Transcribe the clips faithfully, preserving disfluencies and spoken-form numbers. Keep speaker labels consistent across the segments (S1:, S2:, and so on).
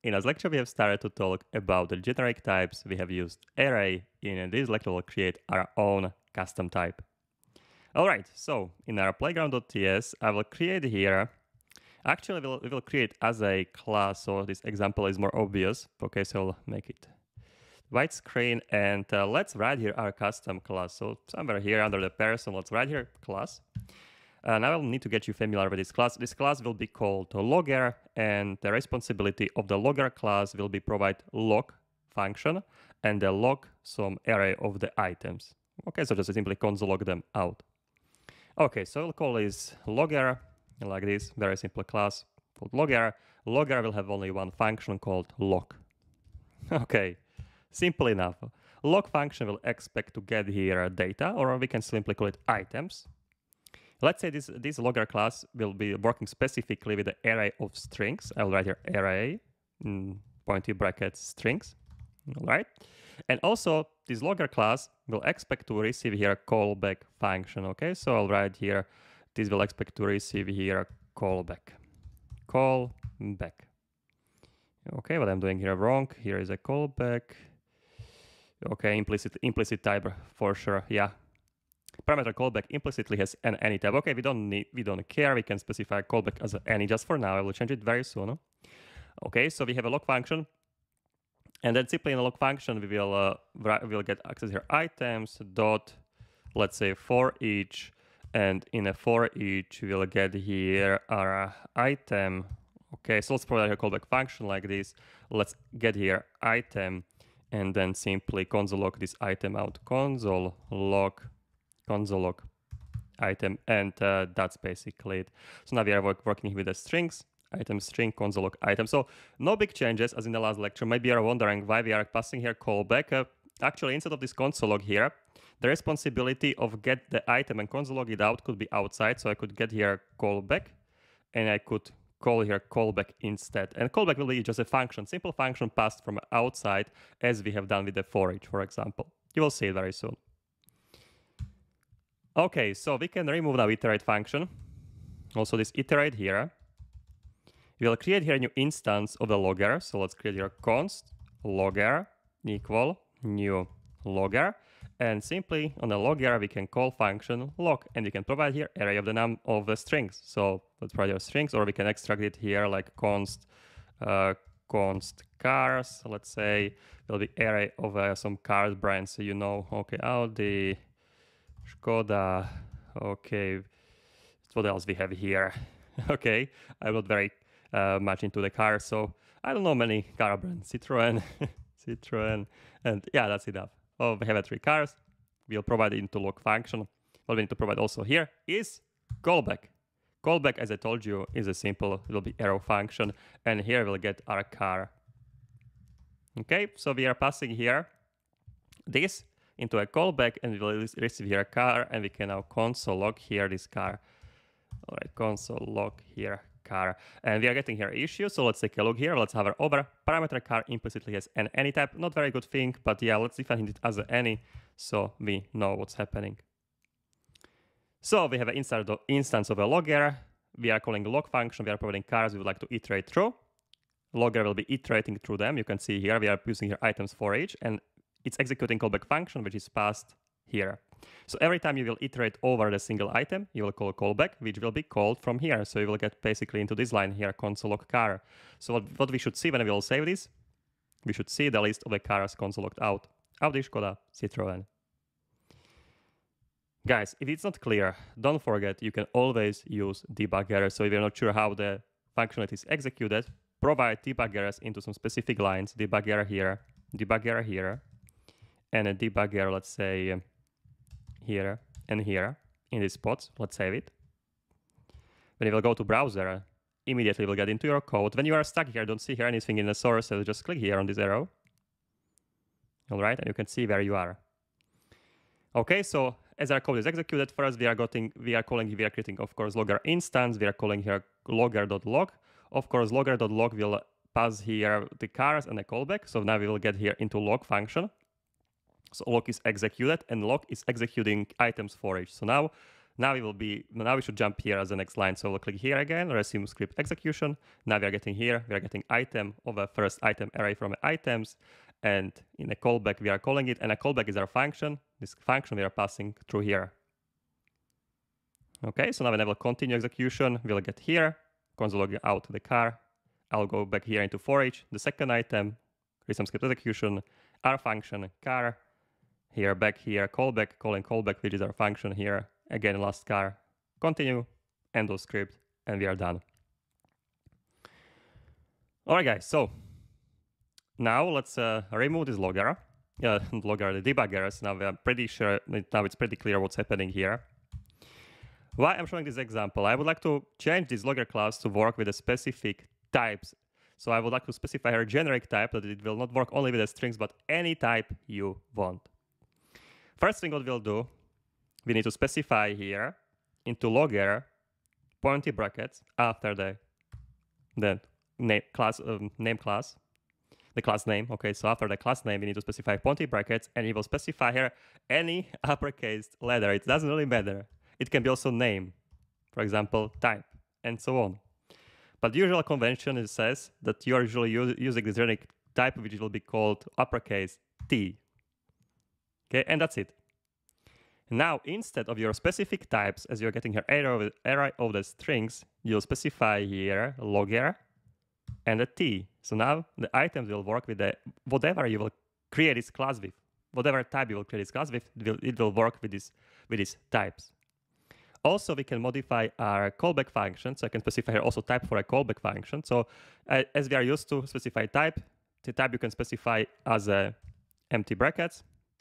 S1: In this lecture, we have started to talk about the generic types. We have used array. In this lecture, we'll create our own custom type. All right, so in our playground.ts, I will create here. Actually, we'll, we will create as a class, so this example is more obvious. Okay, so I'll make it white screen, and uh, let's write here our custom class. So somewhere here under the person, let's write here class. Uh, now I'll need to get you familiar with this class. This class will be called logger, and the responsibility of the logger class will be provide log function and the log some array of the items. Okay, so just simply console log them out. Okay, so we'll call this logger like this, very simple class called logger. Logger will have only one function called log. Okay, simple enough. Log function will expect to get here data, or we can simply call it items. Let's say this, this logger class will be working specifically with the array of strings. I'll write here array, in pointy brackets, strings, all right? And also, this logger class will expect to receive here a callback function, okay? So I'll write here, this will expect to receive here a callback, callback. Okay, what I'm doing here wrong, here is a callback. Okay, implicit, implicit type for sure, yeah. Parameter callback implicitly has an any type. Okay, we don't need, we don't care. We can specify callback as any just for now. I will change it very soon. Okay, so we have a log function, and then simply in a log function we will uh, we'll get access here items dot, let's say for each, and in a for each we'll get here our item. Okay, so let's provide a callback function like this. Let's get here item, and then simply console log this item out. Console log. console log item, and uh, that's basically it. So now we are work working with the strings, item string, console log item. So no big changes as in the last lecture. Maybe you are wondering why we are passing here callback. Uh, actually, instead of this console log here, the responsibility of get the item and console log it out could be outside. So I could get here callback, and I could call here callback instead. And callback will be just a function, simple function passed from outside, as we have done with the for each, for example. You will see it very soon. Okay, so we can remove now iterate function. Also this iterate here. We'll create here a new instance of the logger. So let's create here const logger equal new logger. And simply on the logger, we can call function log, and we can provide here array of the num of the strings. So let's provide your strings, or we can extract it here like const uh, const cars. Let's say will be array of uh, some cars brands. So you know, okay, Audi, Skoda, okay, what else we have here? Okay, I'm not very uh, much into the cars, so I don't know many car brands. Citroen, Citroen, and yeah, that's enough. Oh, we have three cars. We'll provide it into log function. What we need to provide also here is callback. Callback, as I told you, is a simple, it will be arrow function, and here we'll get our car. Okay, so we are passing here this into a callback, and we will receive here a car, and we can now console log here this car. All right, console log here car, and we are getting here issue. So let's take a look here. Let's hover over. Parameter car implicitly has an any type. Not very good thing, but yeah, let's define it as an any, so we know what's happening. So we have an instance of a logger. We are calling the log function. We are providing cars we would like to iterate through. Logger will be iterating through them. You can see here we are using here items for each, and it's executing callback function, which is passed here. So every time you will iterate over the single item, you will call callback, which will be called from here. So you will get basically into this line here, console log car. So what, what we should see when we will save this, we should see the list of the cars console logged out. Audi, Skoda, Citroen. Guys, if it's not clear, don't forget you can always use debuggers. So if you're not sure how the functionality is executed, provide debuggers into some specific lines. Debugger here, debugger here, and a debugger, let's say, here and here in these spots. Let's save it. When you will go to browser, immediately we'll get into your code. When you are stuck here, don't see here anything in the source, so just click here on this arrow. All right, and you can see where you are. Okay, so as our code is executed, first we are getting, we are calling, we are creating, of course, logger instance. We are calling here logger.log. Of course, logger.log will pass here the cars and a callback. So now we will get here into log function. So log is executed, and log is executing items for each. So now Now we will be, now we should jump here as the next line. So we'll click here again, resume script execution. Now we are getting here, we are getting item of a first item array from items. And in a callback, we are calling it, and a callback is our function. This function we are passing through here. Okay, so now when I will continue execution, we'll get here, console log out the car. I'll go back here into for each, the second item, resume script execution, our function, car, here, back here, callback, calling callback, which is our function here, again, last car, continue, end of script, and we are done. All right, guys, so now let's uh, remove this logger, uh, logger, the debuggers. Now we are pretty sure, now it's pretty clear what's happening here. Why I'm showing this example, I would like to change this logger class to work with a specific types. So I would like to specify here a generic type that it will not work only with the strings, but any type you want. First thing what we'll do, we need to specify here into logger pointy brackets after the, the name class, um, name class, the class name. Okay, so after the class name, we need to specify pointy brackets, and we will specify here any uppercase letter. It doesn't really matter. It can be also name, for example, type, and so on. But the usual convention is says that you are usually using this generic type, which will be called uppercase T. Okay, and that's it. Now, instead of your specific types, as you're getting here array of, array of the strings, you'll specify here logger and a T. So now the items will work with the whatever you will create this class with, whatever type you will create this class with, it will, it will work with this with these types. Also, we can modify our callback function. So I can specify here also type for a callback function. So uh, as we are used to specify type, the type you can specify as a empty brackets,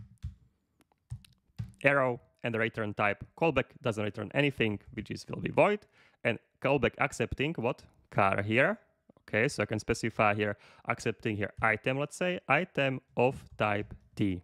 S1: arrow, and the return type. Callback doesn't return anything, which is will be void. And callback accepting what? Car here. Okay, so I can specify here accepting here item, let's say, item of type T.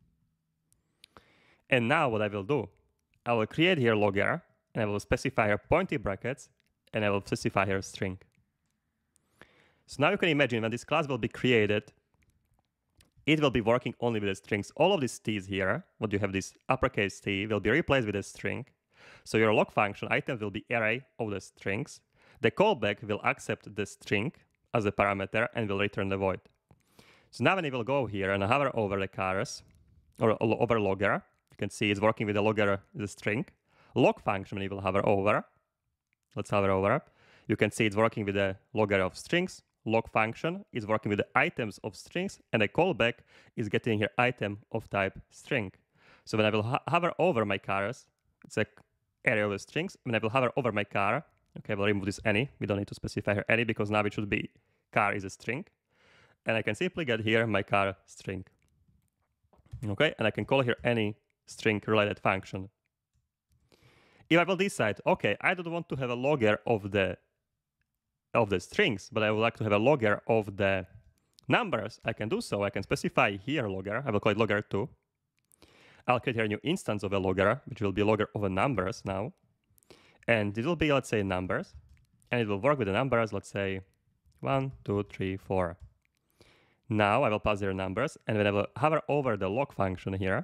S1: And now what I will do, I will create here logger, and I will specify here pointy brackets, and I will specify here string. So now you can imagine when this class will be created, it will be working only with the strings. All of these T's here, what you have this uppercase T, will be replaced with a string. So your log function item will be array of the strings. The callback will accept the string as a parameter and will return the void. So now when you will go here and hover over the cars, or over logger, you can see it's working with the logger, the string. Log function, when you will hover over, let's hover over, you can see it's working with the logger of strings. Log function is working with the items of strings, and the callback is getting here item of type string. So when I will ho hover over my cars, it's a area of the strings. When I will hover over my car, okay, we'll remove this any. We don't need to specify here any because now it should be car is a string. And I can simply get here my car string. Okay, and I can call here any string related function. If I will decide, okay, I don't want to have a logger of the of the strings, but I would like to have a logger of the numbers, I can do so. I can specify here logger. I will call it logger two. I'll create here a new instance of a logger, which will be logger of the numbers now. And it will be, let's say, numbers. And it will work with the numbers, let's say, one, two, three, four. Now I will pass their numbers, and when I will hover over the log function here,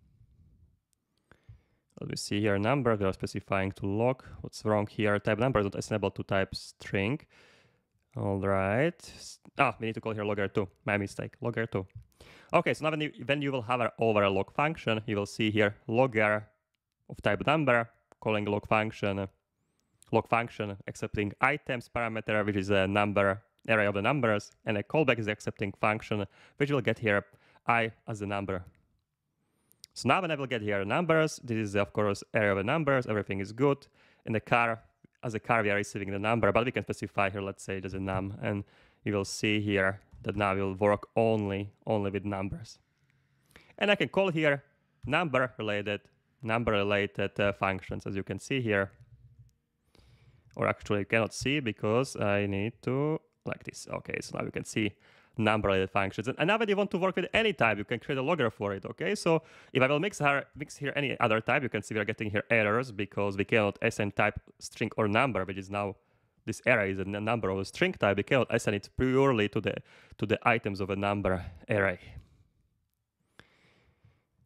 S1: let me see here, number, we are specifying to log. What's wrong here? Type number is not assignable to type string. All right. Ah, we need to call here logger two. My mistake, logger two. Okay, so now when you, when you will hover over a log function, you will see here logger of type number, calling log function, log function accepting items parameter, which is a number, array of the numbers, and a callback is the accepting function, which will get here I as a number. So now when I will get here numbers, this is of course array of the numbers, everything is good. In the car, as a car, we are receiving the number, but we can specify here, let's say there's a num, and you will see here that now it will work only, only with numbers. And I can call here number related, number related uh, functions, as you can see here. Or actually you cannot see because I need to, like this. Okay, so now you can see number related functions. And now when you want to work with any type, you can create a logger for it, okay? So if I will mix here, mix here any other type, you can see we are getting here errors because we cannot assign type string or number, which is now, this array is a number of a string type. We cannot assign it purely to the, to the items of a number array.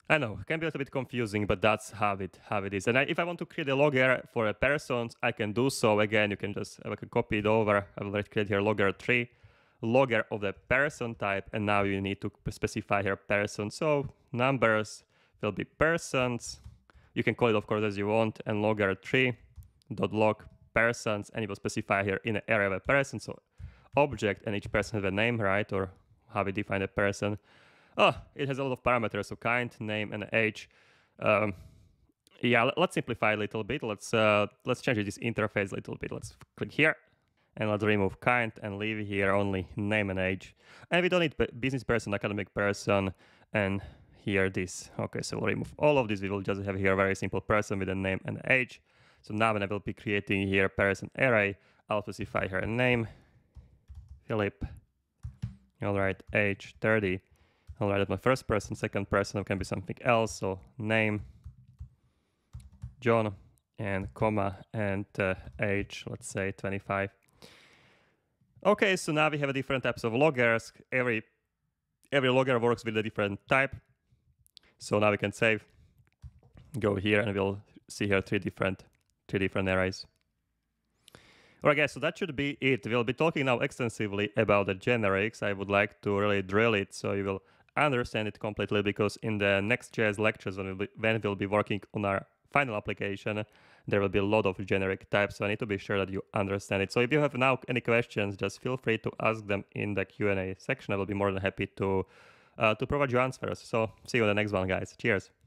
S1: I know, it can be a little bit confusing, but that's how it how it is. And I, if I want to create a logger for a person, I can do so. Again, you can just I can copy it over. I will create here logger tree, logger of the person type, and now you need to specify here person. So numbers will be persons. You can call it, of course, as you want, and logger tree dot log persons, and it will specify here in an array of a person. So object, and each person has a name, right, or how we define a person. Oh, it has a lot of parameters, so kind, name, and age. Um, yeah, let's simplify a little bit. Let's uh, let's change this interface a little bit. Let's click here, and let's remove kind and leave here only name and age. And we don't need business person, academic person, and here this. Okay, so we'll remove all of this. We will just have here a very simple person with a name and age. So now when I will be creating here person array, I'll specify here a name, Philip. All right, age thirty. All right, that's my first person. Second person can be something else. So name, John, and comma, and uh, age, let's say twenty-five. Okay, so now we have a different types of loggers. Every every logger works with a different type. So now we can save, go here, and we'll see here three different three different arrays. All right, guys, so that should be it. We'll be talking now extensively about the generics. I would like to really drill it so you will understand it completely, because in the Next.js lectures, when we'll, be, when we'll be working on our final application, there will be a lot of generic types, so I need to be sure that you understand it. So if you have now any questions, just feel free to ask them in the Q and A section. I will be more than happy to, uh, to provide you answers. So see you in the next one, guys. Cheers.